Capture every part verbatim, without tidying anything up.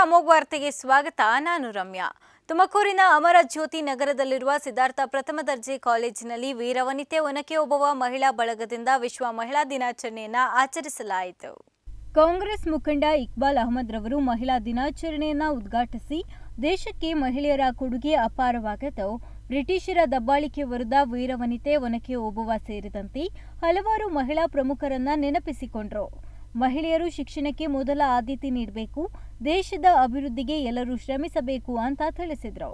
ಅಮೋಘ ವಾರ್ತೆಗೆ ಸ್ವಾಗತ. ನಾನು ರಮ್ಯಾ. ತುಮಕೂರಿನ ಅಮರ ಜ್ಯೋತಿ ನಗರದಲ್ಲಿರುವ ಸಿದ್ಧಾರ್ಥ ಪ್ರಥಮ ದರ್ಜೆ ಕಾಲೇಜಿನಲ್ಲಿ ವೀರವನಿತೆ ಒನಕೆ ಓಬವ್ವ ಮಹಿಳಾ ಬಳಗದಿಂದ ವಿಶ್ವ ಮಹಿಳಾ ದಿನಾಚರಣೆಯನ್ನು ಆಚರಿಸಲಾಯಿತು. ಕಾಂಗ್ರೆಸ್ ಮುಖಂಡ ಇಕ್ಬಾಲ್ ಅಹಮದ್ ರವರು ಮಹಿಳಾ ದಿನಾಚರಣೆಯನ್ನು ಉದ್ಘಾಟಿಸಿ ದೇಶಕ್ಕೆ ಮಹಿಳೆಯರ ಕೊಡುಗೆ ಅಪಾರವಾಗಿದ್ದು, ಬ್ರಿಟಿಷರ ದಬ್ಬಾಳಿಕೆ ವಿರುದ್ಧ ವೀರವನಿತೆ ಒನಕೆ ಓಬವ್ವ ಸೇರಿದಂತೆ ಹಲವಾರು ಮಹಿಳಾ ಪ್ರಮುಖರನ್ನ ನೆನಪಿಸಿಕೊಂಡರು. ಮಹಿಳೆಯರು ಶಿಕ್ಷಣಕ್ಕೆ ಮೊದಲ ಆದ್ಯತೆ ನೀಡಬೇಕು, ದೇಶದ ಅಭಿವೃದ್ಧಿಗೆ ಎಲ್ಲರೂ ಶ್ರಮಿಸಬೇಕು ಅಂತ ತಿಳಿಸಿದರು.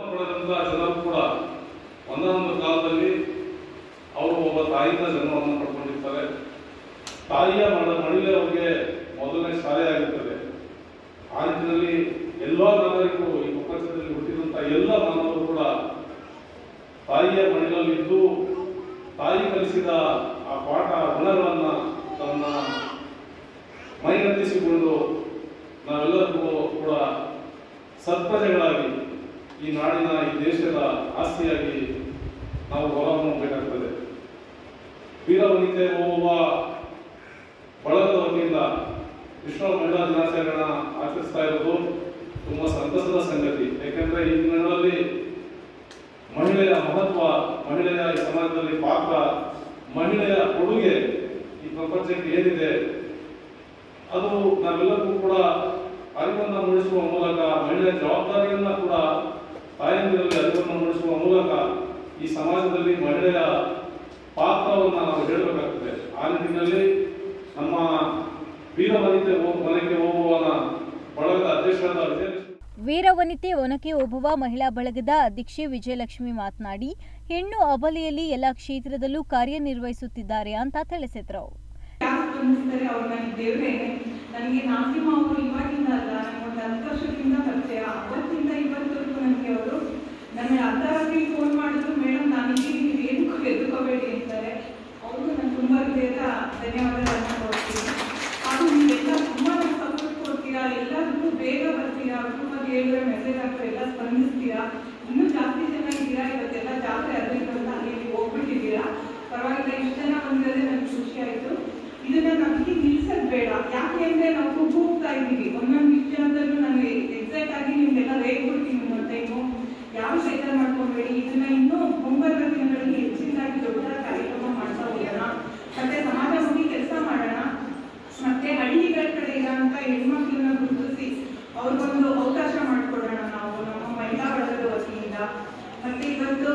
ಒಂದೊಂದು ಕಾಲದಲ್ಲಿ ಅವರು ಒಬ್ಬ ತಾಯಿಯಿಂದ ಜನ್ಮವನ್ನು ಪಡ್ಕೊಂಡಿರ್ತಾರೆ. ತಾಯಿಯ ಮಡಿಲೇ ಅವರಿಗೆ ಮೊದಲನೇ ಶಾಲೆ ಆಗಿರ್ತದೆ. ಆ ನಿಟ್ಟಿನಲ್ಲಿ ಎಲ್ಲ ನಾಗರಿಕರು, ಈ ಪ್ರಪಂಚದಲ್ಲಿ ಹುಟ್ಟಿದಂತಹ ಎಲ್ಲ ಮಾನವರು ಕೂಡ ತಾಯಿಯ ಮಡಿಲಲ್ಲಿದ್ದು ತಾಯಿ ಕಲಿಸಿದ ಆ ಪಾಠ ಗುಣಗಳನ್ನ ತನ್ನ ಮೈಗತ್ತಿಸಿಕೊಂಡು ನಾವೆಲ್ಲರಿಗೂ ಕೂಡ ಸತ್ಪ್ರಜೆಗಳಾಗಿ ಈ ನಾಡಿನ ಈ ದೇಶದ ಆಸ್ತಿಯಾಗಿ ನಾವು ಹೊರಹೊಮ್ಮಬೇಕಾಗ್ತದೆ. ವೀರವನಿತೆ ಓಬವ್ವ ಬಳಗದ ವತಿಯಿಂದ ವಿಶ್ವ ಮಹಿಳಾ ದಿನಾಚರಣೆಯನ್ನು ಆಚರಿಸ್ತಾ ಇರೋದು ತುಂಬಾ ಸಂತಸದ ಸಂಗತಿ. ಯಾಕೆಂದ್ರೆ ಈ ದಿನಗಳಲ್ಲಿ ಮಹಿಳೆಯ ಮಹತ್ವ, ಮಹಿಳೆಯ ಈ ಸಮಾಜದಲ್ಲಿ ಪಾತ್ರ, ಮಹಿಳೆಯ ಕೊಡುಗೆ ಈ ಪ್ರಪಂಚಕ್ಕೆ ಏನಿದೆ ಅದು ನಾವೆಲ್ಲರಿಗೂ ಕೂಡ ಅರಿವನ್ನು ಮೂಡಿಸುವ ಮೂಲಕ, ಮಹಿಳೆಯ ಜವಾಬ್ದಾರಿಯನ್ನ ಕೂಡ ತಾಯಂದಿರಲ್ಲಿ ಅರಿವನ್ನು ಮೂಡಿಸುವ ಮೂಲಕ ಈ ಸಮಾಜದಲ್ಲಿ ಮಹಿಳೆಯ ಪಾತ್ರವನ್ನು ನಾವು ಹೇಳಬೇಕಾಗ್ತದೆ. ಆ ನಿಟ್ಟಿನಲ್ಲಿ ನಮ್ಮ ವೀರವನಿತೆ ಒನಕೆ ಓಬವ್ವನ ಬಳಗದ ಅಧ್ಯಕ್ಷರಾದ ವಿಜಯಲಕ್ಷ್ಮಿ ವೀರವನಿತೆ ಒನಕೆ ಓಬವ್ವ ಮಹಿಳಾ ಬಳಗದ ಅಧ್ಯಕ್ಷೆ ವಿಜಯಲಕ್ಷ್ಮಿ ಮಾತನಾಡಿ, ಹೆಣ್ಣು ಅಬಲೆಯಲ್ಲಿ ಎಲ್ಲ ಕ್ಷೇತ್ರದಲ್ಲೂ ಕಾರ್ಯನಿರ್ವಹಿಸುತ್ತಿದ್ದಾರೆ ಅಂತ ತಿಳಿಸಿದರು. ನನಗೆ ನಾಸಿಮ ಅವರು ಇವಾಗಿಂದ ಅಲ್ಲ, ಒಂದು ಹತ್ತು ವರ್ಷದಿಂದ ಪರಿಚಯ. ಅವತ್ತಿಂದ ಇವತ್ತವರೆಗೂ ನನಗೆ ಅವರು ನನ್ನ ಅರ್ಧ ರಾತ್ರಿ ಫೋನ್ ಮಾಡಿದ್ರು, ಮೇಡಮ್ ನಾನಿಗೆ ನೀವು ಏನಕ್ಕೂ ಎದುಕೋಬೇಡಿ ಅಂತಾರೆ. ಅವರು ನಾನು ತುಂಬ ಹೃದಯದ ಧನ್ಯವಾದಗಳನ್ನ ಕೊಡ್ತೀನಿ. ಹಾಗೂ ನೀವೆಲ್ಲ ತುಂಬ ನನಗೆ ಸಪೋರ್ಟ್ ಕೊಡ್ತೀರಾ, ಎಲ್ಲದಕ್ಕೂ ಬೇಗ ಬರ್ತೀರಾ, ಕುಟುಂಬದ ಹೇಳಿದ್ರೆ ಮೆಸೇಜ್ ಹಾಕ್ತಾರೆ, ಎಲ್ಲ ಸ್ಪಂದಿಸ್ತೀರಾ. ಇನ್ನೂ ಜಾಸ್ತಿ ಜನ ಇದ್ದೀರಾ. ಇವತ್ತೆಲ್ಲ ಜಾತ್ರೆ ಅದರಿಂದ ಅಲ್ಲಿ ಹೋಗ್ಬಿಟ್ಟಿದ್ದೀರಾ. ಪರವಾಗಿಲ್ಲ, ಇಷ್ಟು ಜನ ಬಂದಿರೋದೇ ನನಗೆ ಖುಷಿ ಆಯಿತು. ಇದನ್ನ ನಮಗೆ ನಿಲ್ಸೋದು ಬೇಡ. ಯಾಕೆ ಅಂದ್ರೆ ನಾವು ಕುಗ್ಗು ಹೋಗ್ತಾ ಇದ್ದೀವಿ. ಒಂದೊಂದು ವಿಚಾರದಲ್ಲೂ ನಾನು ಎಕ್ಸಾಕ್ಟ್ ಆಗಿ ನಿಮ್ಗೆಲ್ಲ ರೇಗ್ಬಿಡ್ತೀನಿ ಒಂದೊಂದು ಟೈಮು. ಯಾವ ಬೇಜಾರು ಮಾಡ್ಕೊಬೇಡಿ. ಇದನ್ನ ಇನ್ನೂ ಮುಂಬರುವ ದಿನಗಳಲ್ಲಿ ಹೆಚ್ಚಿನದಾಗಿ ದೊಡ್ಡ ಕಾರ್ಯಕ್ರಮ ಮಾಡ್ತಾ ಹೋಗೋಣ. ಮತ್ತೆ ಸಮಾಜಮುಖಿ ಕೆಲಸ ಮಾಡೋಣ. ಮತ್ತೆ ಹಳ್ಳಿಗಳ ಕಡೆ ಇರೋಂಥ ಹೆಣ್ಮಕ್ಳನ್ನ ಗುರುತಿಸಿ ಅವ್ರಿಗೊಂದು ಅವಕಾಶ ಮಾಡಿಕೊಡೋಣ ನಾವು ನಮ್ಮ ಮಹಿಳಾ ಬಳಗದ ವತಿಯಿಂದ. ಮತ್ತೆ ಇವತ್ತು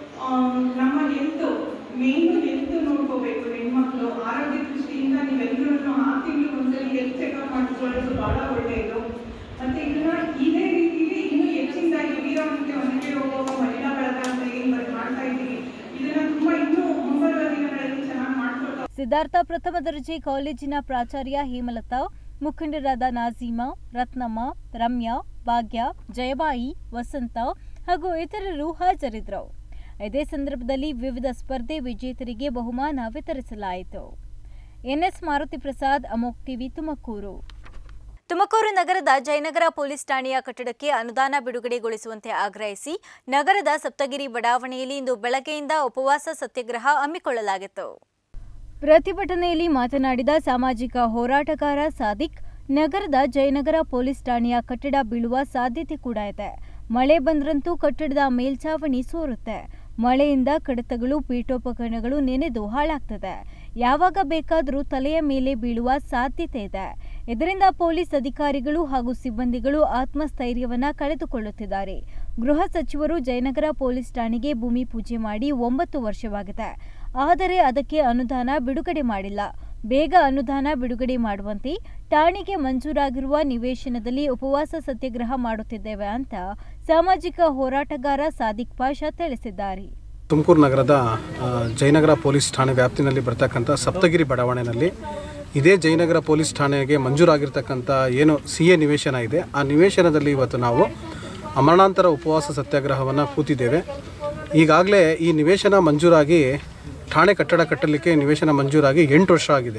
ನಮ್ಮ ಹೆಲ್ತ್, ಮೇನು ಹೆಲ್ತ್ ನೋಡ್ಕೋಬೇಕು ಹೆಣ್ಮಕ್ಳು. ಆರೋಗ್ಯ ದೃಷ್ಟಿಯಿಂದ ನೀವೆಲ್ಲರೂ ಆರು ತಿಂಗಳು ಒಂದ್ಸಲಿ ಹೆಲ್ತ್ ಚೆಕ್ಅಪ್ ಮಾಡಿಕೊಳ್ಳೋದು ಬಹಳ ಒಳ್ಳೆಯದು. ಮತ್ತೆ ಇದನ್ನ ಇದೇ ರೀತಿಯಲ್ಲಿ ಇನ್ನೂ ಹೆಚ್ಚಿನದಾಗಿ ವೀರವನಿತೆ ಒನಕೆ ಓಬವ್ವ ಮಹಿಳಾ ಬಳಗ ಅಂತ ಏನ್ ಮಾಡ್ತಾ ಇದ್ದೀವಿ, ಇದನ್ನ ತುಂಬಾ ಇನ್ನೂ ಮುಂಬರುವ ದಿನಗಳಲ್ಲಿ ಚೆನ್ನಾಗಿ ಮಾಡ್ಕೊಳ್ತಾ. ಸಿದ್ಧಾರ್ಥ ಪ್ರಥಮ ದರ್ಜೆ ಕಾಲೇಜಿನ ಪ್ರಾಚಾರ್ಯ ಹೇಮಲತಾ, ಮುಖಂಡರಾದ ನಾಜೀಮಾ, ರತ್ನಮ್ಮ, ರಮ್ಯಾ, ಭಾಗ್ಯ, ಜಯಬಾಯಿ, ವಸಂತ ಹಾಗೂ ಇತರರು ಹಾಜರಿದ್ದರು. ಇದೇ ಸಂದರ್ಭದಲ್ಲಿ ವಿವಿಧ ಸ್ಪರ್ಧೆ ವಿಜೇತರಿಗೆ ಬಹುಮಾನ ವಿತರಿಸಲಾಯಿತು. NS Maruthi Prasad, Amogh TV, Tumakuru. ತುಮಕೂರು ನಗರದ ಜಯನಗರ ಪೊಲೀಸ್ ಠಾಣೆಯ ಕಟ್ಟಡಕ್ಕೆ ಅನುದಾನ ಬಿಡುಗಡೆಗೊಳಿಸುವಂತೆ ಆಗ್ರಹಿಸಿ ನಗರದ ಸಪ್ತಗಿರಿ ಬಡಾವಣೆಯಲ್ಲಿ ಇಂದು ಬೆಳಗ್ಗೆಯಿಂದ ಉಪವಾಸ ಸತ್ಯಾಗ್ರಹ ಹಮ್ಮಿಕೊಳ್ಳಲಾಗಿತ್ತು. ಪ್ರತಿಭಟನೆಯಲ್ಲಿ ಮಾತನಾಡಿದ ಸಾಮಾಜಿಕ ಹೋರಾಟಗಾರ ಸಾದಿಕ್, ನಗರದ ಜಯನಗರ ಪೊಲೀಸ್ ಠಾಣೆಯ ಕಟ್ಟಡ ಬೀಳುವ ಸಾಧ್ಯತೆ ಕೂಡ ಇದೆ. ಮಳೆ ಬಂದ್ರಂತೂ ಕಟ್ಟಡದ ಮೇಲ್ಛಾವಣಿ ಸೋರುತ್ತೆ. ಮಳೆಯಿಂದ ಕಡತಗಳು, ಪೀಠೋಪಕರಣಗಳು ನೆನೆದು ಹಾಳಾಗ್ತದೆ. ಯಾವಾಗ ಬೇಕಾದರೂ ತಲೆಯ ಮೇಲೆ ಬೀಳುವ ಸಾಧ್ಯತೆ ಇದೆ. ಇದರಿಂದ ಪೊಲೀಸ್ ಅಧಿಕಾರಿಗಳು ಹಾಗೂ ಸಿಬ್ಬಂದಿಗಳು ಆತ್ಮಸ್ಥೈರ್ಯವನ್ನ ಕಳೆದುಕೊಳ್ಳುತ್ತಿದ್ದಾರೆ. ಗೃಹ ಸಚಿವರು ಜಯನಗರ ಪೊಲೀಸ್ ಠಾಣೆಗೆ ಭೂಮಿ ಪೂಜೆ ಮಾಡಿ ಒಂಬತ್ತು ವರ್ಷವಾಗಿದೆ. ಆದರೆ ಅದಕ್ಕೆ ಅನುದಾನ ಬಿಡುಗಡೆ ಮಾಡಿಲ್ಲ. ಬೇಗ ಅನುದಾನ ಬಿಡುಗಡೆ ಮಾಡುವಂತೆ ಠಾಣೆಗೆ ಮಂಜೂರಾಗಿರುವ ನಿವೇಶನದಲ್ಲಿ ಉಪವಾಸ ಸತ್ಯಾಗ್ರಹ ಮಾಡುತ್ತಿದ್ದೇವೆ ಅಂತ ಸಾಮಾಜಿಕ ಹೋರಾಟಗಾರ ಸಾದಿಕ್ ಪಾಷಾ ತಿಳಿಸಿದ್ದಾರೆ. ತುಮಕೂರು ನಗರದ ಜಯನಗರ ಪೊಲೀಸ್ ಠಾಣೆ ವ್ಯಾಪ್ತಿನಲ್ಲಿ ಬರ್ತಕ್ಕಂಥ ಸಪ್ತಗಿರಿ ಬಡಾವಣೆಯಲ್ಲಿ ಇದೇ ಜಯನಗರ ಪೊಲೀಸ್ ಠಾಣೆಗೆ ಮಂಜೂರಾಗಿರ್ತಕ್ಕಂಥ ಏನು ಸಿ ಎ ನಿವೇಶನ ಇದೆ, ಆ ನಿವೇಶನದಲ್ಲಿ ಇವತ್ತು ನಾವು ಅಮರಣಾಂತರ ಉಪವಾಸ ಸತ್ಯಾಗ್ರಹವನ್ನು ಕೂತಿದ್ದೇವೆ. ಈಗಾಗಲೇ ಈ ನಿವೇಶನ ಮಂಜೂರಾಗಿ ಠಾಣೆ ಕಟ್ಟಡ ಕಟ್ಟಲಿಕ್ಕೆ ನಿವೇಶನ ಮಂಜೂರಾಗಿ ಎಂಟು ವರ್ಷ ಆಗಿದೆ.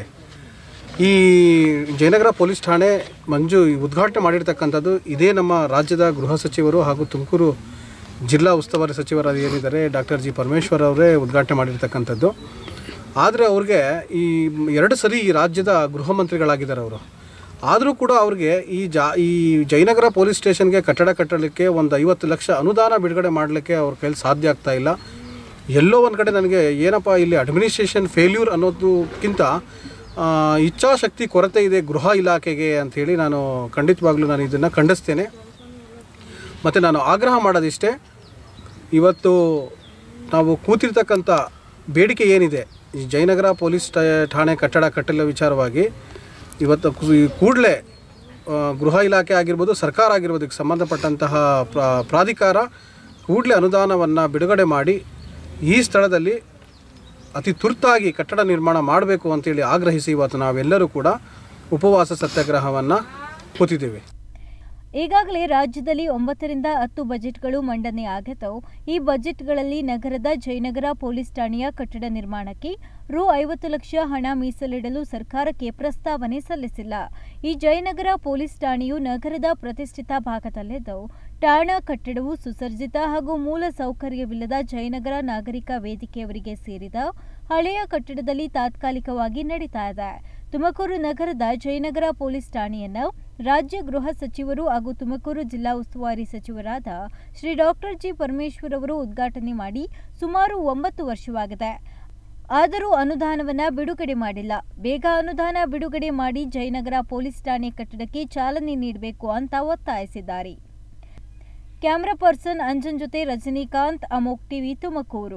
ಈ ಜಯನಗರ ಪೊಲೀಸ್ ಠಾಣೆ ಮಂಜು ಉದ್ಘಾಟನೆ ಮಾಡಿರ್ತಕ್ಕಂಥದ್ದು ಇದೇ ನಮ್ಮ ರಾಜ್ಯದ ಗೃಹ ಸಚಿವರು ಹಾಗೂ ತುಮಕೂರು ಜಿಲ್ಲಾ ಉಸ್ತುವಾರಿ ಸಚಿವರಾದ ಏನಿದ್ದಾರೆ ಡಾಕ್ಟರ್ ಜಿ ಪರಮೇಶ್ವರ್ ಅವರೇ ಉದ್ಘಾಟನೆ ಮಾಡಿರ್ತಕ್ಕಂಥದ್ದು. ಆದರೆ ಅವ್ರಿಗೆ ಈ ಎರಡು ಸರಿ ಈ ರಾಜ್ಯದ ಗೃಹ ಮಂತ್ರಿಗಳಾಗಿದ್ದಾರೆ ಅವರು. ಆದರೂ ಕೂಡ ಅವ್ರಿಗೆ ಈ ಜಾ ಈ ಜಯನಗರ ಪೊಲೀಸ್ ಸ್ಟೇಷನ್ಗೆ ಕಟ್ಟಡ ಕಟ್ಟಲಿಕ್ಕೆ ಒಂದು ಐವತ್ತು ಲಕ್ಷ ಅನುದಾನ ಬಿಡುಗಡೆ ಮಾಡಲಿಕ್ಕೆ ಅವ್ರ ಕೈಲಿ ಸಾಧ್ಯ ಆಗ್ತಾ ಇಲ್ಲ. ಎಲ್ಲೋ ಒಂದು ಕಡೆ ನನಗೆ ಏನಪ್ಪ ಇಲ್ಲಿ ಅಡ್ಮಿನಿಸ್ಟ್ರೇಷನ್ ಫೇಲ್ಯೂರ್ ಅನ್ನೋದಕ್ಕಿಂತ ಇಚ್ಛಾಶಕ್ತಿ ಕೊರತೆ ಇದೆ ಗೃಹ ಇಲಾಖೆಗೆ ಅಂಥೇಳಿ ನಾನು ಖಂಡಿತವಾಗ್ಲೂ ನಾನು ಇದನ್ನು ಖಂಡಿಸ್ತೇನೆ. ಮತ್ತು ನಾನು ಆಗ್ರಹ ಮಾಡೋದಿಷ್ಟೇ, ಇವತ್ತು ನಾವು ಕೂತಿರ್ತಕ್ಕಂಥ ಬೇಡಿಕೆ ಏನಿದೆ ಈ ಜಯನಗರ ಪೊಲೀಸ್ ಠಾಣೆ ಕಟ್ಟಡ ಕಟ್ಟಲ ವಿಚಾರವಾಗಿ ಇವತ್ತು ಕೂಡಲೇ ಗೃಹ ಇಲಾಖೆ ಆಗಿರ್ಬೋದು, ಸರ್ಕಾರ ಆಗಿರ್ಬೋದು, ಸಂಬಂಧಪಟ್ಟಂತಹ ಪ್ರಾಧಿಕಾರ ಕೂಡಲೇ ಅನುದಾನವನ್ನು ಬಿಡುಗಡೆ ಮಾಡಿ ಈ ಸ್ಥಳದಲ್ಲಿ ಅತಿ ತುರ್ತಾಗಿ ಕಟ್ಟಡ ನಿರ್ಮಾಣ ಮಾಡಬೇಕು ಅಂತೇಳಿ ಆಗ್ರಹಿಸಿ ಇವತ್ತು ನಾವೆಲ್ಲರೂ ಕೂಡ ಉಪವಾಸ ಸತ್ಯಾಗ್ರಹವನ್ನು ಕೂತಿದ್ದೇವೆ. ಈಗಾಗಲೇ ರಾಜ್ಯದಲ್ಲಿ ಒಂಬತ್ತರಿಂದ ಹತ್ತು ಬಜೆಟ್ಗಳು ಮಂಡನೆ ಆಗಿದ್ದವು. ಈ ಬಜೆಟ್ಗಳಲ್ಲಿ ನಗರದ ಜಯನಗರ ಪೊಲೀಸ್ ಠಾಣೆಯ ಕಟ್ಟಡ ನಿರ್ಮಾಣಕ್ಕೆ ರು ಐವತ್ತು ಲಕ್ಷ ಹಣ ಮೀಸಲಿಡಲು ಸರ್ಕಾರಕ್ಕೆ ಪ್ರಸ್ತಾವನೆ ಸಲ್ಲಿಸಿಲ್ಲ. ಈ ಜಯನಗರ ಪೊಲೀಸ್ ಠಾಣೆಯು ನಗರದ ಪ್ರತಿಷ್ಠಿತ ಭಾಗದಲ್ಲಿದ್ದು, ಠಾಣಾ ಕಟ್ಟಡವು ಸುಸಜ್ಜಿತ ಹಾಗೂ ಮೂಲ ಸೌಕರ್ಯವಿಲ್ಲದ ಜಯನಗರ ನಾಗರಿಕ ವೇದಿಕೆಯವರಿಗೆ ಸೇರಿದ ಹಳೆಯ ಕಟ್ಟಡದಲ್ಲಿ ತಾತ್ಕಾಲಿಕವಾಗಿ ನಡೀತಾ ಇದೆ. ತುಮಕೂರು ನಗರದ ಜಯನಗರ ಪೊಲೀಸ್ ಠಾಣೆಯನ್ನು ರಾಜ್ಯ ಗೃಹ ಸಚಿವರು ಹಾಗೂ ತುಮಕೂರು ಜಿಲ್ಲಾ ಉಸ್ತುವಾರಿ ಸಚಿವರಾದ ಶ್ರೀ ಡಾಕ್ಟರ್ ಜಿ ಪರಮೇಶ್ವರ್ ಅವರು ಉದ್ಘಾಟನೆ ಮಾಡಿ ಸುಮಾರು ಒಂಬತ್ತು ವರ್ಷವಾಗಿದೆ. ಆದರೂ ಅನುದಾನವನ್ನು ಬಿಡುಗಡೆ ಮಾಡಿಲ್ಲ. ಬೇಗ ಅನುದಾನ ಬಿಡುಗಡೆ ಮಾಡಿ ಜಯನಗರ ಪೊಲೀಸ್ ಠಾಣೆ ಕಟ್ಟಡಕ್ಕೆ ಚಾಲನೆ ನೀಡಬೇಕು ಅಂತ ಒತ್ತಾಯಿಸಿದ್ದಾರೆ. ಕ್ಯಾಮರಾ ಪರ್ಸನ್ ಅಂಜನ್ ಜೊತೆ ರಜನಿಕಾಂತ್, ಅಮೋಕ್ ಟಿವಿ, ತುಮಕೂರು.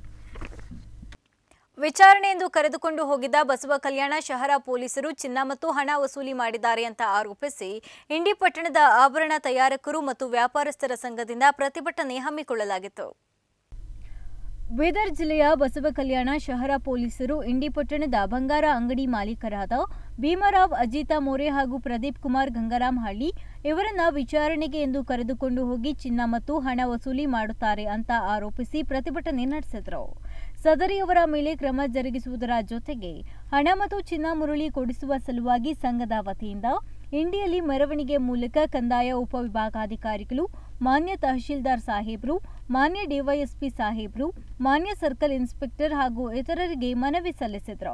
ವಿಚಾರಣೆ ಎಂದು ಕರೆದುಕೊಂಡು ಹೋಗಿದ್ದ ಬಸವ ಕಲ್ಯಾಣ ಶಹರ ಪೊಲೀಸರು ಚಿನ್ನ ಮತ್ತು ಹಣ ವಸೂಲಿ ಮಾಡಿದ್ದಾರೆ ಅಂತ ಆರೋಪಿಸಿ ಇಂಡಿ ಪಟ್ಟಣದ ಆಭರಣ ತಯಾರಕರು ಮತ್ತು ವ್ಯಾಪಾರಸ್ಥರ ಸಂಘದಿಂದ ಪ್ರತಿಭಟನೆ ಹಮ್ಮಿಕೊಳ್ಳಲಾಗಿತ್ತು. ಬೀದರ್ ಜಿಲ್ಲೆಯ ಬಸವ ಕಲ್ಯಾಣ ಶಹರ ಪೊಲೀಸರು ಇಂಡಿ ಪಟ್ಟಣದ ಬಂಗಾರ ಅಂಗಡಿ ಮಾಲೀಕರಾದ ಭೀಮರಾವ್ ಅಜಿತಾ ಮೋರೆ ಹಾಗೂ ಪ್ರದೀಪ್ ಕುಮಾರ್ ಗಂಗಾರಾಮ್ ಹಳ್ಳಿ ಇವರನ್ನ ವಿಚಾರಣೆಗೆ ಎಂದು ಕರೆದುಕೊಂಡು ಹೋಗಿ ಚಿನ್ನ ಮತ್ತು ಹಣ ವಸೂಲಿ ಮಾಡುತ್ತಾರೆ ಅಂತ ಆರೋಪಿಸಿ ಪ್ರತಿಭಟನೆ ನಡೆಸಿದರು. ಸದರಿಯವರ ಮೇಲೆ ಕ್ರಮ ಜರುಗಿಸುವುದರ ಜೊತೆಗೆ ಹಣ ಮತ್ತು ಚಿನ್ನ ಮುರುಳಿ ಕೊಡಿಸುವ ಸಲುವಾಗಿ ಸಂಘದ ವತಿಯಿಂದ ಇಂಡಿಯಲ್ಲಿ ಮೆರವಣಿಗೆ ಮೂಲಕ ಕಂದಾಯ ಉಪವಿಭಾಗಾಧಿಕಾರಿಗಳು, ಮಾನ್ಯ ತಹಶೀಲ್ದಾರ್ ಸಾಹೇಬ್ರು, ಮಾನ್ಯ ಡಿವೈಎಸ್ಪಿ ಸಾಹೇಬ್ರು, ಮಾನ್ಯ ಸರ್ಕಲ್ ಇನ್ಸ್ಪೆಕ್ಟರ್ ಹಾಗೂ ಇತರರಿಗೆ ಮನವಿ ಸಲ್ಲಿಸಿದರು.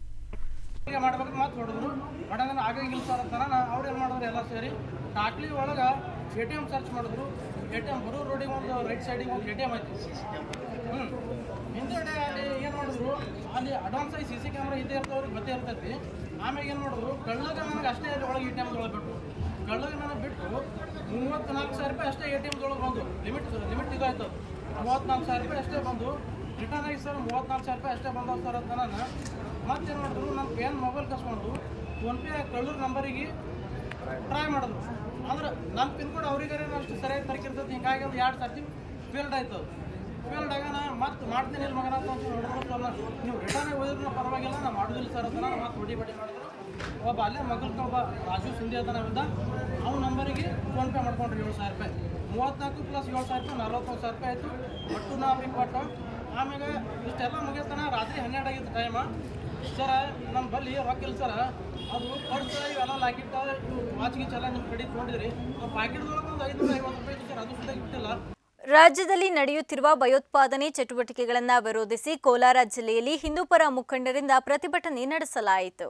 ಮಾಡ್ಬೇಕು ಮಾತು ಹೊಡೆದ್ರು ಮಾಡೋದನ್ನ ಆಗಂಗಿಲ್ಲ ಸರ್ ಅಂತಾರ. ಅವ್ರು ಏನು ಮಾಡಿದ್ರು ಎಲ್ಲ ಸೇರಿ ಟಾಕ್ಲಿ ಒಳಗೆ ಎ ಟಿ ಎಮ್ ಸರ್ಚ್ ಮಾಡಿದ್ರು. ಎ ಟಿ ಎಮ್ ಬರೋ ರೋಡಿಗೆ ಒಂದು ರೈಟ್ ಸೈಡಿಗೆ ಒಂದು ಎ ಟಿ ಎಮ್ ಆಯ್ತು. ಹ್ಞೂ ಹಿಂದುಗಡೆ ಅಲ್ಲಿ ಏನು ಮಾಡಿದ್ರು, ಅಲ್ಲಿ ಅಡ್ವಾನ್ಸ್ ಆಗಿ ಸಿ ಸಿ ಕ್ಯಾಮ್ರಾ ಇದ್ದೇ ಇರ್ತವ್ರಿಗೆ ಗೊತ್ತೇ ಇರ್ತೈತಿ. ಆಮೇಲೆ ಏನು ಮಾಡಿದ್ರು, ಕಳ್ಳಗ ನನಗೆ ಅಷ್ಟೇ ಅಲ್ಲಿ ಒಳಗೆ ಎ ಟಿ ಎಮ್ದೊಳಗೆ ಬಿಟ್ಟು ಕಳ್ಳಗ ನನಗೆ ಬಿಟ್ಟು ಮೂವತ್ತು ನಾಲ್ಕು ಸಾವಿರ ರೂಪಾಯಿ ಅಷ್ಟೇ ಎ ಟಿ ಎಮ್ದೊಳಗೆ ಬಂದು ಲಿಮಿಟ್ ಲಿಮಿಟ್ ಇದಾಯ್ತು. ಮೂವತ್ತ್ನಾಲ್ಕು ಸಾವಿರ ರೂಪಾಯಿ ಅಷ್ಟೇ ಬಂದು ರಿಟರ್ನ್ ಆಗಿ ಸರ್ ಮೂವತ್ತ್ನಾಲ್ಕು ಸಾವಿರ ರೂಪಾಯಿ ಅಷ್ಟೇ ಬಂದವು ಸರ್ ಅಂತ ನಾನು ಮತ್ತೇನು ಮಾಡಿದ್ರು, ನನ್ನ ಪೇನ್ ಮೊಬೈಲ್ ಕಸ್ಕೊಂಡು ಫೋನ್ಪೇ ಕಳ್ಳೂರು ನಂಬರಿಗೆ ಟ್ರೈ ಮಾಡಿದ್ರು. ಅಂದ್ರೆ ನನ್ನ ಪಿನ್ ಕೋಡ್ ಅವ್ರಿಗೆ ಅಷ್ಟು ಸರಿಯಾಗಿ ತರಕಿರ್ತದೆ. ಹಿಂಗಾಗಿ ಒಂದು ಎರಡು ಸರ್ತಿ ಫೇಲ್ಡ್ ಆಯ್ತು. ಫೇಲ್ಡ್ ಆಗ ನಾನು ಮತ್ತೆ ಮಾಡ್ತೀನಿ ಇಲ್ಲಿ ಮಗನ ಅಂತ ನೋಡಿದ್ರು. ನೀವು ರಿಟರ್ನ್ ಹೋದ್ರೂ ಪರವಾಗಿಲ್ಲ, ನಾನು ಮಾಡೋದಿಲ್ಲ ಸರ್ ಅಂತ ನಾನು ಮತ್ತೆ ಹೊಡಿ ಬಡಿ ಮಾಡಿದ್ರು. ಒಬ್ಬ ಅಲ್ಲೇ ಮಗಲ್ಕ ಒಬ್ಬ ರಾಜು ಸುಂದಿ ಅಂತ ನಾವಿದ್ದ ಅವ್ನ ನಂಬರಿಗೆ ಫೋನ್ಪೇ ಮಾಡ್ಕೊಂಡ್ರಿ ಏಳು ಸಾವಿರ ರೂಪಾಯಿ. ಮೂವತ್ತ್ನಾಲ್ಕು ಪ್ಲಸ್ ಏಳು ಸಾವಿರ ರೂಪಾಯಿ ನಲ್ವತ್ತೊಂದು ಸಾವಿರ ರೂಪಾಯಿ ಆಯಿತು. ಒಟ್ಟು ನಾವು ಅವ್ರಿಗೆ ಕೊಟ್ಟು ಆಮೇಲೆ ಇಷ್ಟೆಲ್ಲ ಮುಗಿತಾನ ರಾತ್ರಿ ಹನ್ನೆರಡು ಆಗಿತ್ತು ಟೈಮ. ಸರ ನಮ್ಮ ಬಲ್ಲಿ ರೊಕ್ಕಿಲ್ಲ ಸರ, ಅದು ಪರ್ಸ್ ಇವೆಲ್ಲ ಲಾಕಿಟ್ಟ ವಾಚ್ಗೆ ಚೆಲ್ಲ ನಿಮ್ಮ ಕಡೆ ತೊಗೊಂಡಿದ್ರಿ. ಪ್ಯಾಕೆಟ್ದೊಳಗೆ ಒಂದು ಐನೂರ ಐವತ್ತು ರೂಪಾಯಿ ಸರ್, ಅದು ಸುದ್ದ ಬಿಟ್ಟಿಲ್ಲ. ರಾಜ್ಯದಲ್ಲಿ ನಡೆಯುತ್ತಿರುವ ಭಯೋತ್ಪಾದನೆ ಚಟುವಟಿಕೆಗಳನ್ನು ವಿರೋಧಿಸಿ ಕೋಲಾರ ಜಿಲ್ಲೆಯಲ್ಲಿ ಹಿಂದೂಪರ ಮುಖಂಡರಿಂದ ಪ್ರತಿಭಟನೆ ನಡೆಸಲಾಯಿತು.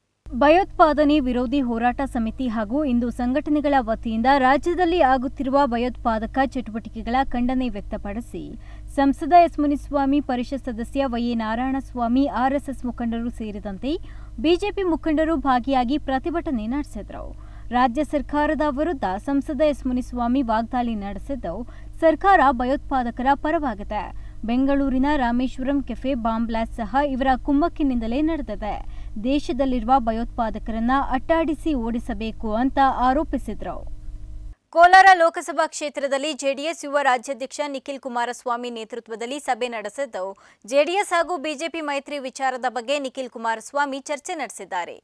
ಭಯೋತ್ಪಾದನೆ ವಿರೋಧಿ ಹೋರಾಟ ಸಮಿತಿ ಹಾಗೂ ಹಿಂದೂ ಸಂಘಟನೆಗಳ ವತಿಯಿಂದ ರಾಜ್ಯದಲ್ಲಿ ಆಗುತ್ತಿರುವ ಭಯೋತ್ಪಾದಕ ಚಟುವಟಿಕೆಗಳ ಖಂಡನೆ ವ್ಯಕ್ತಪಡಿಸಿ ಸಂಸದ ಎಸ್ ಮುನಿಸ್ವಾಮಿ, ಪರಿಷತ್ ಸದಸ್ಯ ವೈ ಎ ನಾರಾಯಣಸ್ವಾಮಿ, ಆರ್ಎಸ್ಎಸ್ ಮುಖಂಡರು ಸೇರಿದಂತೆ ಬಿಜೆಪಿ ಮುಖಂಡರು ಭಾಗಿಯಾಗಿ ಪ್ರತಿಭಟನೆ ನಡೆಸಿದರು. ರಾಜ್ಯ ಸರ್ಕಾರದ ವಿರುದ್ಧ ಸಂಸದ ಎಸ್ ಮುನಿಸ್ವಾಮಿ ವಾಗ್ದಾಳಿ ನಡೆಸಿದ್ದು, ಸರ್ಕಾರ ಭಯೋತ್ಪಾದಕರ ಪರವಾಗಿದೆ. ಬೆಂಗಳೂರಿನ ರಾಮೇಶ್ವರಂ ಕೆಫೆ ಬಾಂಬ್ ಬ್ಲಾಸ್ಟ್ ಸಹ ಇವರ ಕುಮ್ಮಕ್ಕಿನಿಂದಲೇ ನಡೆದಿದೆ. ದೇಶದಲ್ಲಿರುವ ಭಯೋತ್ಪಾದಕರನ್ನ ಅಟ್ಟಾಡಿಸಿ ಓಡಿಸಬೇಕು ಅಂತ ಆರೋಪಿಸಿದರು. ಕೋಲಾರ ಲೋಕಸಭಾ ಕ್ಷೇತ್ರದಲ್ಲಿ ಜೆಡಿಎಸ್ ಯುವ ರಾಜ್ಯಾಧ್ಯಕ್ಷ ನಿಖಿಲ್ ಕುಮಾರಸ್ವಾಮಿ ನೇತೃತ್ವದಲ್ಲಿ ಸಭೆ ನಡೆಸಿದ್ದು, ಜೆಡಿಎಸ್ ಹಾಗೂ ಬಿಜೆಪಿ ಮೈತ್ರಿ ವಿಚಾರದ ಬಗ್ಗೆ ನಿಖಿಲ್ ಕುಮಾರಸ್ವಾಮಿ ಚರ್ಚೆ ನಡೆಸಿದ್ದಾರೆ.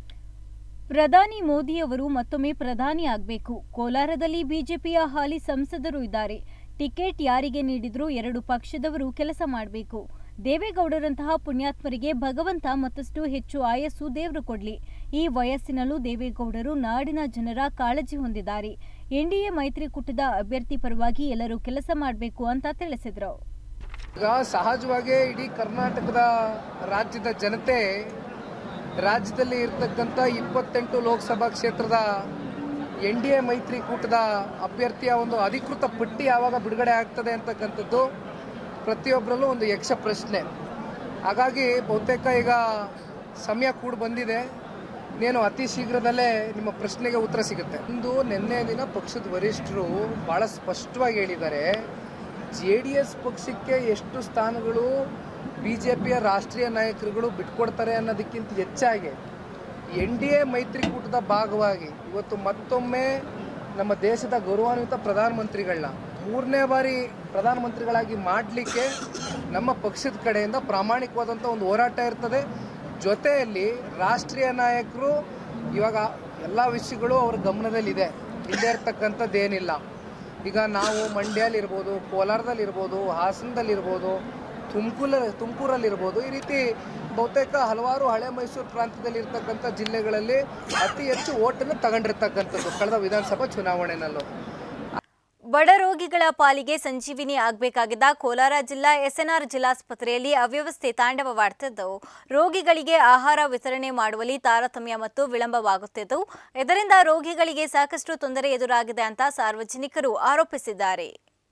ಪ್ರಧಾನಿ ಮೋದಿಯವರು ಮತ್ತೊಮ್ಮೆ ಪ್ರಧಾನಿ ಆಗಬೇಕು. ಕೋಲಾರದಲ್ಲಿ ಬಿಜೆಪಿಯ ಹಾಲಿ ಸಂಸದರು ಇದ್ದಾರೆ. ಟಿಕೆಟ್ ಯಾರಿಗೆ ನೀಡಿದ್ರೂ ಎರಡು ಪಕ್ಷದವರು ಕೆಲಸ ಮಾಡಬೇಕು. ದೇವೇಗೌಡರಂತಹ ಪುಣ್ಯಾತ್ಮರಿಗೆ ಭಗವಂತ ಮತ್ತಷ್ಟು ಹೆಚ್ಚು ಆಯಸ್ಸು ದೇವರು ಕೊಡಲಿ. ಈ ವಯಸ್ಸಿನಲ್ಲೂ ದೇವೇಗೌಡರು ನಾಡಿನ ಜನರ ಕಾಳಜಿ ಹೊಂದಿದ್ದಾರೆ. ಎನ್ಡಿಎ ಮೈತ್ರಿಕೂಟದ ಅಭ್ಯರ್ಥಿ ಪರವಾಗಿ ಎಲ್ಲರೂ ಕೆಲಸ ಮಾಡಬೇಕು ಅಂತ ತಿಳಿಸಿದರು. ಈಗ ಸಹಜವಾಗಿ ಇಡೀ ಕರ್ನಾಟಕದ ರಾಜ್ಯದ ಜನತೆ ರಾಜ್ಯದಲ್ಲಿ ಇರ್ತಕ್ಕಂಥ ಇಪ್ಪತ್ತೆಂಟು ಲೋಕಸಭಾ ಕ್ಷೇತ್ರದ ಎನ್ ಡಿ ಎ ಮೈತ್ರಿಕೂಟದ ಅಭ್ಯರ್ಥಿಯ ಒಂದು ಅಧಿಕೃತ ಪಟ್ಟಿ ಯಾವಾಗ ಬಿಡುಗಡೆ ಆಗ್ತದೆ ಅಂತಕ್ಕಂಥದ್ದು ಪ್ರತಿಯೊಬ್ಬರಲ್ಲೂ ಒಂದು ಯಕ್ಷ ಪ್ರಶ್ನೆ. ಹಾಗಾಗಿ ಬಹುತೇಕ ಈಗ ಸಮಯ ಕೂಡ ಬಂದಿದೆ. నేను ಅತಿ ಶೀಘ್ರದಲ್ಲೇ ನಿಮ್ಮ ಪ್ರಶ್ನೆಗೆ ಉತ್ತರ ಸಿಗುತ್ತೆ. ಇಂದು ನಿನ್ನೆ ದಿನ ಪಕ್ಷದ ವರಿಷ್ಠರು ಭಾಳ ಸ್ಪಷ್ಟವಾಗಿ ಹೇಳಿದ್ದಾರೆ, ಜೆ ಡಿ ಎಸ್ ಪಕ್ಷಕ್ಕೆ ಎಷ್ಟು ಸ್ಥಾನಗಳು ಬಿ ಜೆ ಪಿಯ ರಾಷ್ಟ್ರೀಯ ನಾಯಕರುಗಳು ಬಿಟ್ಕೊಡ್ತಾರೆ ಅನ್ನೋದಕ್ಕಿಂತ ಹೆಚ್ಚಾಗಿ ಎನ್ ಡಿ ಎ ಮೈತ್ರಿಕೂಟದ ಭಾಗವಾಗಿ ಇವತ್ತು ಮತ್ತೊಮ್ಮೆ ನಮ್ಮ ದೇಶದ ಗೌರವಾನ್ವಿತ ಪ್ರಧಾನಮಂತ್ರಿಗಳನ್ನ ಮೂರನೇ ಬಾರಿ ಪ್ರಧಾನಮಂತ್ರಿಗಳಾಗಿ ಮಾಡಲಿಕ್ಕೆ ನಮ್ಮ ಪಕ್ಷದ ಕಡೆಯಿಂದ ಪ್ರಾಮಾಣಿಕವಾದಂಥ ಒಂದು ಹೋರಾಟ ಇರ್ತದೆ. ಜೊತೆಯಲ್ಲಿ ರಾಷ್ಟ್ರೀಯ ನಾಯಕರು ಇವಾಗ ಎಲ್ಲ ವಿಷಯಗಳು ಅವ್ರ ಗಮನದಲ್ಲಿದೆ, ಇಲ್ಲೇ ಇರ್ತಕ್ಕಂಥದ್ದೇನಿಲ್ಲ. ಈಗ ನಾವು ಮಂಡ್ಯಲ್ಲಿರ್ಬೋದು, ಕೋಲಾರದಲ್ಲಿರ್ಬೋದು, ಹಾಸನದಲ್ಲಿರ್ಬೋದು, ತುಮಕೂರ ತುಮಕೂರಲ್ಲಿರ್ಬೋದು, ಈ ರೀತಿ ಬಹುತೇಕ ಹಲವಾರು ಹಳೆ ಮೈಸೂರು ಪ್ರಾಂತ್ಯದಲ್ಲಿ ಇರ್ತಕ್ಕಂಥ ಜಿಲ್ಲೆಗಳಲ್ಲಿ ಅತಿ ಹೆಚ್ಚು ಓಟನ್ನು ತಗೊಂಡಿರ್ತಕ್ಕಂಥದ್ದು ಕಳೆದ ವಿಧಾನಸಭಾ ಚುನಾವಣೆಯಲ್ಲೂ. ಬಡ ರೋಗಿಗಳ ಪಾಲಿಗೆ ಸಂಜೀವಿನಿ ಆಗಬೇಕಾಗಿದ್ದ ಕೋಲಾರ ಜಿಲ್ಲಾ ಎಸ್ಎನ್ಆರ್ ಜಿಲ್ಲಾಸ್ಪತ್ರೆಯಲ್ಲಿ ಅವ್ಯವಸ್ಥೆ ತಾಂಡವವಾಡುತ್ತಿದ್ದು, ರೋಗಿಗಳಿಗೆ ಆಹಾರ ವಿತರಣೆ ಮಾಡುವಲ್ಲಿ ತಾರತಮ್ಯ ಮತ್ತು ವಿಳಂಬವಾಗುತ್ತಿದ್ದು, ಇದರಿಂದ ರೋಗಿಗಳಿಗೆ ಸಾಕಷ್ಟು ತೊಂದರೆ ಎದುರಾಗಿದೆ ಅಂತ ಸಾರ್ವಜನಿಕರು ಆರೋಪಿಸಿದ್ದಾರೆ.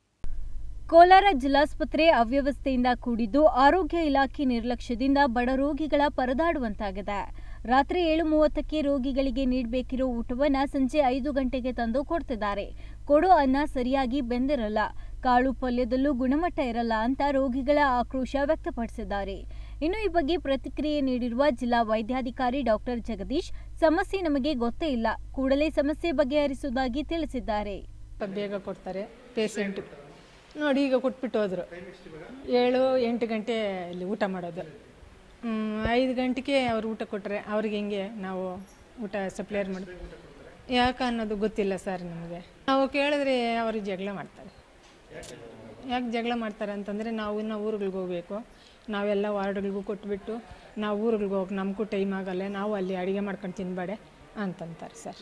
ಕೋಲಾರ ಜಿಲ್ಲಾಸ್ಪತ್ರೆ ಅವ್ಯವಸ್ಥೆಯಿಂದ ಕೂಡಿದ್ದು, ಆರೋಗ್ಯ ಇಲಾಖೆ ನಿರ್ಲಕ್ಷ್ಯದಿಂದ ಬಡ ರೋಗಿಗಳ ಪರದಾಡುವಂತಾಗಿದೆ. ರಾತ್ರಿ ಏಳು ಮೂವತ್ತಕ್ಕೆ ರೋಗಿಗಳಿಗೆ ನೀಡಬೇಕಿರೋ ಊಟವನ್ನು ಸಂಜೆ ಐದು ಗಂಟೆಗೆ ತಂದು ಕೊಡ್ತಿದ್ದಾರೆ. ಕೊಡೋ ಅನ್ನ ಸರಿಯಾಗಿ ಬೆಂದಿರಲ್ಲ, ಕಾಳು ಪಲ್ಯದಲ್ಲೂ ಗುಣಮಟ್ಟ ಇರಲ್ಲ ಅಂತ ರೋಗಿಗಳ ಆಕ್ರೋಶ ವ್ಯಕ್ತಪಡಿಸಿದ್ದಾರೆ. ಇನ್ನು ಈ ಬಗ್ಗೆ ಪ್ರತಿಕ್ರಿಯೆ ನೀಡಿರುವ ಜಿಲ್ಲಾ ವೈದ್ಯಾಧಿಕಾರಿ ಡಾಕ್ಟರ್ ಜಗದೀಶ್, ಸಮಸ್ಯೆ ನಮಗೆ ಗೊತ್ತೇ ಇಲ್ಲ, ಕೂಡಲೇ ಸಮಸ್ಯೆ ಬಗೆಹರಿಸುವುದಾಗಿ ತಿಳಿಸಿದ್ದಾರೆ. ಬೇಗ ಕೊಡ್ತಾರೆ ಪೇಷಂಟ್ ನೋಡಿ, ಈಗ ಕೊಟ್ಬಿಟ್ಟು ಹೋದ್ರು. ಏಳು ಎಂಟು ಗಂಟೆ ಇಲ್ಲಿ ಊಟ ಮಾಡೋದು, ಐದು ಗಂಟೆಗೆ ಅವ್ರು ಊಟ ಕೊಟ್ಟರೆ ಅವ್ರಿಗೆ ಹೆಂಗೆ ನಾವು ಊಟ ಸಪ್ಲೈ ಮಾಡೋದು ಯಾಕೆ ಅನ್ನೋದು ಗೊತ್ತಿಲ್ಲ ಸರ್ ನಮಗೆ. ನಾವು ಕೇಳಿದ್ರೆ ಅವರು ಜಗಳ ಮಾಡ್ತಾರೆ. ಯಾಕೆ ಜಗಳ ಮಾಡ್ತಾರೆ ಅಂತಂದರೆ, ನಾವು ಇನ್ನು ಊರುಗಳಿಗೆ ಹೋಗಬೇಕು, ನಾವೆಲ್ಲ ವಾರ್ಡ್ಗಳಿಗೂ ಕೊಟ್ಬಿಟ್ಟು ನಾವು ಊರುಗಳಿಗೆ ಹೋಗಿ ನಮಗೂ ಟೈಮ್ ಆಗಲ್ಲ, ನಾವು ಅಲ್ಲಿ ಅಡುಗೆ ಮಾಡ್ಕೊಂಡು ತಿನ್ಬೇಡ ಅಂತಂತಾರೆ ಸರ್.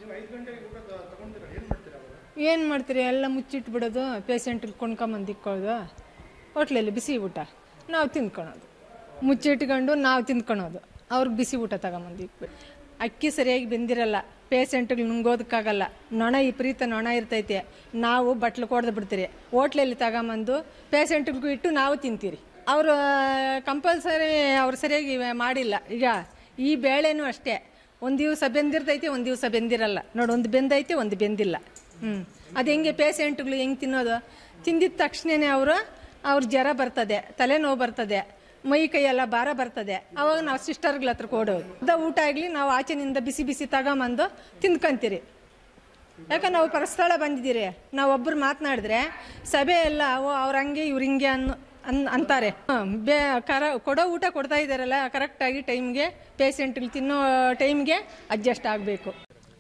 ಏನು ಮಾಡ್ತೀರಿ, ಎಲ್ಲ ಮುಚ್ಚಿಟ್ಟು ಬಿಡೋದು, ಪೇಷಂಟ್ಗೆ ಕೊಂಡ್ಕೊಂಬಂದು ಇಕ್ಕೊಳ್ಳೋದು, ಹೋಟ್ಲಲ್ಲಿ ಬಿಸಿ ಊಟ ನಾವು ತಿಂದ್ಕೊಳೋದು, ಮುಚ್ಚಿಟ್ಕೊಂಡು ನಾವು ತಿಂದ್ಕೊಳೋದು, ಅವ್ರಿಗೆ ಬಿಸಿ ಊಟ ತಗೊಂಬಂದು ಇಕ್ಬಿಟ್ಟು. ಅಕ್ಕಿ ಸರಿಯಾಗಿ ಬೆಂದಿರಲ್ಲ, ಪೇಷಂಟ್ಗಳು ನುಂಗೋದಕ್ಕಾಗಲ್ಲ, ನೊಣ ವಿಪರೀತ ನೊಣ ಇರ್ತೈತೆ, ನಾವು ಬಟ್ಲು ಕೊಡ್ದು ಬಿಡ್ತೀರಿ, ಹೋಟ್ಲಲ್ಲಿ ತಗೊಂಬಂದು ಪೇಷಂಟ್ಗಳಿಗೂ ಇಟ್ಟು ನಾವು ತಿಂತೀರಿ. ಅವರು ಕಂಪಲ್ಸರಿ ಅವ್ರು ಸರಿಯಾಗಿ ಮಾಡಿಲ್ಲ. ಈಗ ಈ ಬೇಳೆನೂ ಅಷ್ಟೇ, ಒಂದು ದಿವಸ ಬೆಂದಿರ್ತೈತೆ, ಒಂದು ದಿವಸ ಬೆಂದಿರಲ್ಲ ನೋಡಿ, ಒಂದು ಬೆಂದೈತೆ ಒಂದು ಬೆಂದಿಲ್ಲ. ಹ್ಞೂ ಅದು ಹೆಂಗೆ ಪೇಷಂಟ್ಗಳು ಹೆಂಗೆ ತಿನ್ನೋದು, ತಿಂದಿದ ತಕ್ಷಣವೇ ಅವರು ಅವ್ರ ಜ್ವರ ಬರ್ತದೆ, ತಲೆನೋವು ಬರ್ತದೆ, ಮೈ ಕೈಯೆಲ್ಲ ಭಾರ ಬರ್ತದೆ. ಅವಾಗ ನಾವು ಸಿಸ್ಟರ್ಗಳ ಹತ್ರ ಕೊಡೋದು. ಅದ ಊಟ ಆಗಲಿ ನಾವು ಆಚೆನಿಂದ ಬಿಸಿ ಬಿಸಿ ತಗೊಂಬಂದು ತಿಂದ್ಕೊಂತೀರಿ. ಯಾಕಂದ್ರೆ ನಾವು ಪರಸ್ಥಳ ಬಂದಿದ್ದೀರಿ, ನಾವು ಒಬ್ಬರು ಮಾತನಾಡಿದ್ರೆ ಸಭೆ ಎಲ್ಲ ಅವ್ರ ಹಂಗೆ ಇವ್ರು ಹಿಂಗೆ ಅನ್ನು ಅನ್ ಅಂತಾರೆ. ಬೇ ಕರ ಕೊಡೋ ಊಟ ಕೊಡ್ತಾ ಇದ್ದಾರಲ್ಲ ಕರೆಕ್ಟಾಗಿ ಟೈಮ್ಗೆ ಪೇಷಂಟ್ಗಳು ತಿನ್ನೋ ಟೈಮ್ಗೆ ಅಡ್ಜಸ್ಟ್ ಆಗಬೇಕು.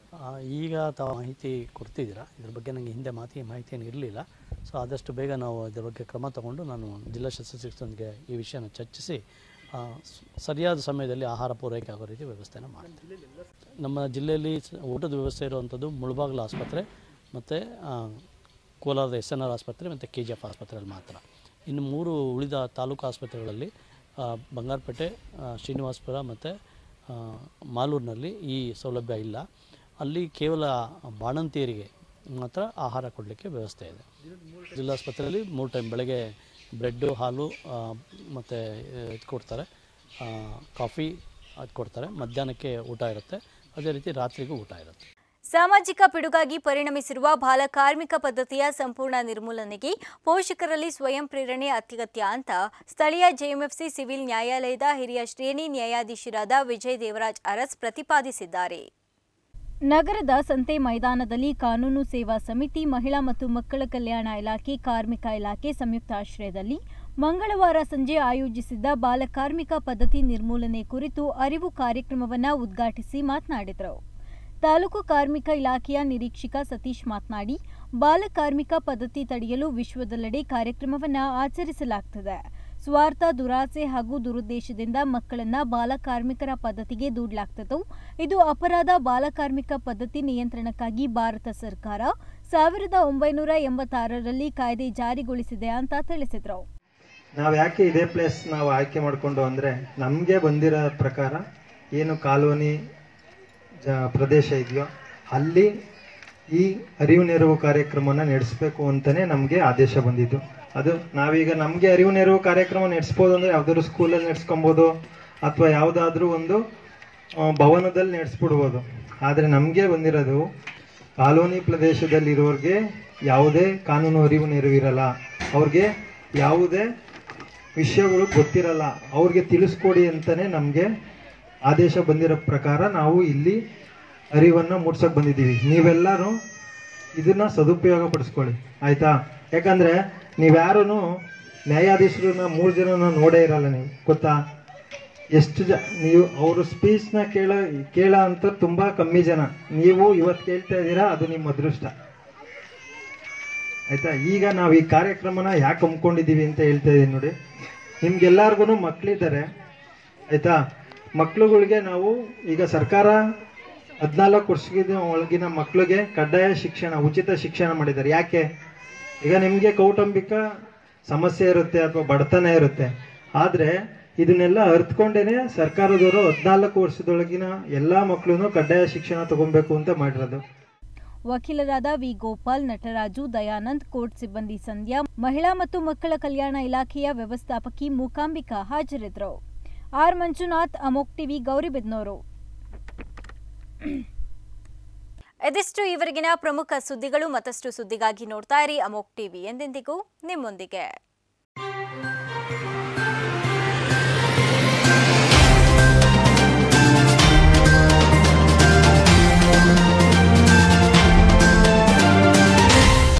ಈಗ ತಾವು ಮಾಹಿತಿ ಕೊಡ್ತಿದ್ದೀರಾ, ಇದ್ರ ಬಗ್ಗೆ ನನಗೆ ಹಿಂದೆ ಮಾತಿ ಮಾಹಿತಿ ಏನು ಇರಲಿಲ್ಲ. ಸೊ ಆದಷ್ಟು ಬೇಗ ನಾವು ಇದ್ರ ಬಗ್ಗೆ ಕ್ರಮ ತಗೊಂಡು ನಾನು ಜಿಲ್ಲಾ ಶಸ್ತ್ರಚಿಕಿತ್ಸಕರಿಗೆ ಈ ವಿಷಯನ ಚರ್ಚಿಸಿ ಸರಿಯಾದ ಸಮಯದಲ್ಲಿ ಆಹಾರ ಪೂರೈಕೆ ಆಗೋ ರೀತಿ ವ್ಯವಸ್ಥೆನ ಮಾಡ್ತೀವಿ. ನಮ್ಮ ಜಿಲ್ಲೆಯಲ್ಲಿ ಊಟದ ವ್ಯವಸ್ಥೆ ಇರುವಂಥದ್ದು ಮುಳಬಾಗಿಲು ಆಸ್ಪತ್ರೆ ಮತ್ತು ಕೋಲಾರದ ಎಸ್ ಎನ್ ಆರ್ ಆಸ್ಪತ್ರೆ ಮತ್ತು ಕೆ ಜಿ ಎಫ್ ಆಸ್ಪತ್ರೆಯಲ್ಲಿ ಮಾತ್ರ. ಇನ್ನು ಮೂರು ಉಳಿದ ತಾಲೂಕು ಆಸ್ಪತ್ರೆಗಳಲ್ಲಿ ಬಂಗಾರಪೇಟೆ, ಶ್ರೀನಿವಾಸಪುರ ಮತ್ತು ಮಾಲೂರಿನಲ್ಲಿ ಈ ಸೌಲಭ್ಯ ಇಲ್ಲ. ಅಲ್ಲಿ ಕೇವಲ ಬಾಣಂತಿಯರಿಗೆ ಮಾತ್ರ ಆಹಾರ ಕೊಡಲಿಕ್ಕೆ ವ್ಯವಸ್ಥೆ ಇದೆ. ಜಿಲ್ಲಾಸ್ಪತ್ರೆಯಲ್ಲಿ ಮೂರು ಟೈಮ್ ಬೆಳಗ್ಗೆ ಬ್ರೆಡ್ಡು, ಹಾಲು ಮತ್ತು ಇದು ಕೊಡ್ತಾರೆ, ಕಾಫಿ ಅದು ಕೊಡ್ತಾರೆ. ಮಧ್ಯಾಹ್ನಕ್ಕೆ ಊಟ ಇರುತ್ತೆ, ಅದೇ ರೀತಿ ರಾತ್ರಿಗೂ ಊಟ ಇರುತ್ತೆ. ಸಾಮಾಜಿಕ ಪಿಡುಗಾಗಿ ಪರಿಣಮಿಸಿರುವ ಬಾಲ ಕಾರ್ಮಿಕ ಪದ್ಧತಿಯ ಸಂಪೂರ್ಣ ನಿರ್ಮೂಲನೆಗೆ ಪೋಷಕರಲ್ಲಿ ಸ್ವಯಂ ಪ್ರೇರಣೆ ಅತ್ಯಗತ್ಯ ಅಂತ ಸ್ಥಳೀಯ ಜೆಎಂಎಫ್ಸಿ ಸಿವಿಲ್ ನ್ಯಾಯಾಲಯದ ಹಿರಿಯ ಶ್ರೇಣಿ ನ್ಯಾಯಾಧೀಶರಾದ ವಿಜಯ್ ದೇವರಾಜ್ ಅರಸ್ ಪ್ರತಿಪಾದಿಸಿದ್ದಾರೆ. ನಗರದ ಸಂತೆ ಮೈದಾನದಲ್ಲಿ ಕಾನೂನು ಸೇವಾ ಸಮಿತಿ, ಮಹಿಳಾ ಮತ್ತು ಮಕ್ಕಳ ಕಲ್ಯಾಣ ಇಲಾಖೆ, ಕಾರ್ಮಿಕ ಇಲಾಖೆ ಸಂಯುಕ್ತ ಆಶ್ರಯದಲ್ಲಿ ಮಂಗಳವಾರ ಸಂಜೆ ಆಯೋಜಿಸಿದ್ದ ಬಾಲಕಾರ್ಮಿಕ ಪದ್ಧತಿ ನಿರ್ಮೂಲನೆ ಕುರಿತು ಅರಿವು ಕಾರ್ಯಕ್ರಮವನ್ನು ಉದ್ಘಾಟಿಸಿ ಮಾತನಾಡಿದರು. ತಾಲೂಕು ಕಾರ್ಮಿಕ ಇಲಾಖೆಯ ನಿರೀಕ್ಷಕ ಸತೀಶ್ ಮಾತನಾಡಿ, ಬಾಲಕಾರ್ಮಿಕ ಪದ್ಧತಿ ತಡೆಯಲು ವಿಶ್ವದೆಲ್ಲೆಡೆ ಕಾರ್ಯಕ್ರಮವನ್ನು ಆಚರಿಸಲಾಗುತ್ತದೆ. ಸ್ವಾರ್ಥ, ದುರಾಸೆ ಹಾಗೂ ದುರುದ್ದೇಶದಿಂದ ಮಕ್ಕಳನ್ನ ಬಾಲಕಾರ್ಮಿಕರ ಪದ್ಧತಿಗೆ ದೂಡಲಾಗ್ತದೆ. ಇದು ಅಪರಾಧ. ಬಾಲಕಾರ್ಮಿಕ ಪದ್ಧತಿ ನಿಯಂತ್ರಣಕ್ಕಾಗಿ ಭಾರತ ಸರ್ಕಾರ ಸಾವಿರದ ಒಂಬೈನೂರ ಎಂಬತ್ತಾರರಲ್ಲಿ ಕಾಯ್ದೆ ಜಾರಿಗೊಳಿಸಿದೆ ಅಂತ ತಿಳಿಸಿದ್ರು. ನಾವು ಯಾಕೆ ಇದೇ ಪ್ಲೇಸ್ ನಾವು ಆಯ್ಕೆ ಮಾಡಿಕೊಂಡು ಅಂದರೆ, ನಮಗೆ ಬಂದಿರೋ ಪ್ರಕಾರ ಏನು ಕಾಲೋನಿ ಜ ಪ್ರದೇಶ ಇದೆಯೋ ಅಲ್ಲಿ ಈ ಅರಿವು ನೆರವು ಕಾರ್ಯಕ್ರಮನ ನಡೆಸಬೇಕು ಅಂತಲೇ ನಮಗೆ ಆದೇಶ ಬಂದಿದ್ದು. ಅದು ನಾವೀಗ ನಮಗೆ ಅರಿವು ನೆರವು ಕಾರ್ಯಕ್ರಮ ನಡೆಸ್ಬೋದು ಅಂದರೆ ಯಾವುದಾದ್ರು ಸ್ಕೂಲಲ್ಲಿ ನಡೆಸ್ಕೊಬೋದು ಅಥವಾ ಯಾವುದಾದ್ರೂ ಒಂದು ಭವನದಲ್ಲಿ ನಡೆಸ್ಬಿಡ್ಬೋದು. ಆದರೆ ನಮಗೆ ಬಂದಿರೋದು ಕಾಲೋನಿ ಪ್ರದೇಶದಲ್ಲಿರೋರಿಗೆ ಯಾವುದೇ ಕಾನೂನು ಅರಿವು ನೆರವು ಇರಲ್ಲ, ಅವ್ರಿಗೆ ಯಾವುದೇ ವಿಷಯಗಳು ಗೊತ್ತಿರಲ್ಲ, ಅವ್ರಿಗೆ ತಿಳಿಸ್ಕೊಡಿ ಅಂತಲೇ ನಮಗೆ ಆದೇಶ ಬಂದಿರೋ ಪ್ರಕಾರ ನಾವು ಇಲ್ಲಿ ಅರಿವನ್ನು ಮೂಡ್ಸೋಕೆ ಬಂದಿದ್ದೀವಿ. ನೀವೆಲ್ಲರೂ ಇದನ್ನು ಸದುಪಯೋಗ ಪಡಿಸ್ಕೊಳ್ಳಿ, ಆಯಿತಾ? ಯಾಕಂದರೆ ನೀವ್ಯಾರೂ ನ್ಯಾಯಾಧೀಶರನ್ನ ಮೂರು ಜನನ ನೋಡೇ ಇರಲ್ಲ, ನೀವು ಗೊತ್ತಾ? ಎಷ್ಟು ಜ ನೀವು ಅವರು ಸ್ಪೀಚ್ನ ಕೇಳ ಕೇಳ ಅಂತ ತುಂಬ ಕಮ್ಮಿ ಜನ. ನೀವು ಇವತ್ತು ಕೇಳ್ತಾ ಇದ್ದೀರಾ, ಅದು ನಿಮ್ಮ ಅದೃಷ್ಟ, ಆಯಿತಾ? ಈಗ ನಾವು ಈ ಕಾರ್ಯಕ್ರಮನ ಯಾಕೆ ಹಮ್ಮಿಕೊಂಡಿದ್ದೀವಿ ಅಂತ ಹೇಳ್ತಾ ಇದ್ದೀನಿ ನೋಡಿ. ನಿಮ್ಗೆಲ್ಲರಿಗೂ ಮಕ್ಕಳಿದ್ದಾರೆ, ಆಯಿತಾ? ಮಕ್ಕಳುಗಳಿಗೆ ನಾವು ಈಗ ಸರ್ಕಾರ ಹದಿನಾಲ್ಕು ವರ್ಷದ ಒಳಗಿನ ಮಕ್ಕಳಿಗೆ ಕಡ್ಡಾಯ ಶಿಕ್ಷಣ, ಉಚಿತ ಶಿಕ್ಷಣ ಮಾಡಿದ್ದಾರೆ. ಯಾಕೆ? ಈಗ ನಿಮಗೆ ಕೌಟುಂಬಿಕ ಸಮಸ್ಯೆ ಇರುತ್ತೆ ಅಥವಾ ಬಡತನ ಇರುತ್ತೆ, ಆದರೆ ಇದನ್ನೆಲ್ಲ ಅರ್ಥಕೊಂಡೇನೆ ಸರ್ಕಾರದವರು ಹದಿನಾಲ್ಕು ವರ್ಷದೊಳಗಿನ ಎಲ್ಲ ಮಕ್ಕಳನ್ನು ಕಡ್ಡಾಯ ಶಿಕ್ಷಣ ತಗೊಬೇಕು ಅಂತ ಮಾಡಿರೋದು. ವಕೀಲರಾದ ವಿ ಗೋಪಾಲ್, ನಟರಾಜು, ದಯಾನಂದ್, ಕೋರ್ಟ್ ಸಿಬ್ಬಂದಿ ಸಂಧ್ಯಾ, ಮಹಿಳಾ ಮತ್ತು ಮಕ್ಕಳ ಕಲ್ಯಾಣ ಇಲಾಖೆಯ ವ್ಯವಸ್ಥಾಪಕಿ ಮೂಕಾಂಬಿಕಾ ಹಾಜರಿದ್ದರು. ಆರ್ ಮಂಜುನಾಥ್, ಅಮೋಕ್ ಟಿವಿ, ಗೌರಿಬಿದನೂರು. ಇದಿಷ್ಟು ಇವರೆಗಿನ ಪ್ರಮುಖ ಸುದ್ದಿಗಳು. ಮತ್ತಷ್ಟು ಸುದ್ದಿಗಾಗಿ ನೋಡ್ತಾ ಇರಿ ಅಮೋಕ್ ಟಿವಿ, ಎಂದೆಂದಿಗೂ ನಿಮ್ಮೊಂದಿಗೆ.